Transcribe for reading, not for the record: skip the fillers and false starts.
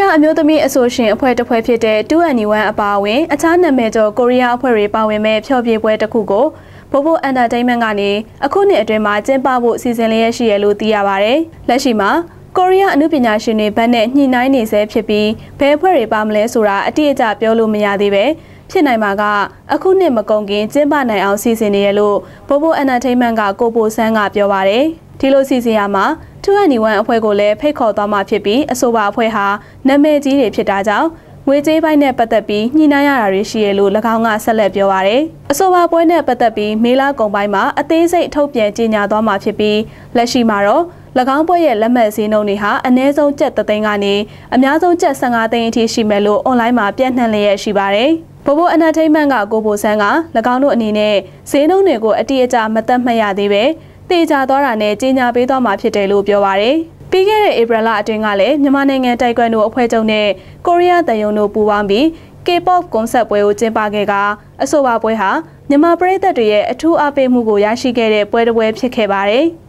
အမျိုးသမီးအဆိုရှင်အဖွဲ့တစ်ဖွဲ့ဖြစ်တဲ့ 2NE1 အပါအဝင်အခြားနာမည်ကျော်ကိုရီးယားအဖွဲ့တွေပါဝင်မဲ့ဖျော်ဖြေပွဲတစ်ခုကို Bobo Entertainment ကနေအခုနှစ်အတွင်းမှာကျင်းပဖို့စီစဉ်လျက်ရှိရလို့သိရပါတယ်။လက်ရှိမှာကိုရီးယားအနုပညာရှင်တွေဘက်နဲ့ညှိနှိုင်းနေဆဲဖြစ်ပြီးဘယ်အဖွဲ့တွေပါမလဲဆိုတာအတိအကျပြောလို့မရသေးပဲဖြစ်နိုင်မှာကအခုနှစ်မကုန်ခင်ကျင်းပနိုင်အောင်စီစဉ်နေရလို့ Bobo Entertainment ကကိုပိုဆန်းကပြောပါတယ်။ဒီလိုစီစဉ်ရမှာ 2NE1 အဖွဲ့ကိုလည်းဖိတ်ခေါ်သွားမှာဖြစ်ပြီးအဆိုပါအဖွဲ့ဟာနာမည်ကြီးတွေဖြစ်တာကြောင့်ငွေကြေးပိုင်းနဲ့ပတ်သက်ပြီးညှိနှိုင်းရတာတွေရှိရလို့၎င်းကဆက်လက်ပြောပါရယ်အဆိုပါပွဲနဲ့ပတ်သက်ပြီးမေလကုန်ပိုင်းမှာအသေးစိတ်ထုတ်ပြန်ကြေညာသွားမှာဖြစ်ပြီးလက်ရှိမှာတော့၎င်းပွဲရဲ့လက်မှတ်ဈေးနှုန်းတွေဟာအနည်းဆုံးကျပ်3သိန်းကနေအများဆုံးကျပ်15သိန်းအထိရှိမယ်လို့အွန်လိုင်းမှာပြန့်နှံ့လျက်ရှိပါတယ်။ Bobo Entertainment ကကိုပိုဆန်းက၎င်းတို့အနေနဲ့ဈေးနှုန်းတွေကိုအတိအကျမသတ်မှတ်ရသေးပဲတေချာသွားတာနဲ့ကြေညာပေးသွားမှာဖြစ်တယ်လို့ပြောပါရယ်ပြီးခဲ့တဲ့ဧပြီလအတွင်းကလည်းမြန်မာနိုင်ငံတိုက်ကွမ်တို့အဖွဲ့ချုပ်နဲ့ကိုရီးယားတန်ယုံတို့ပူးပေါင်းပြီး K-pop ကွန်ဆပ်ပွဲကိုကျင်းပခဲ့ကအဆိုပါပွဲဟာမြန်မာပရိသတ်တွေရဲ့အထူးအားပေးမှုကိုရရှိခဲ့တဲ့ပွဲတစ်ပွဲဖြစ်ခဲ့ပါတယ်။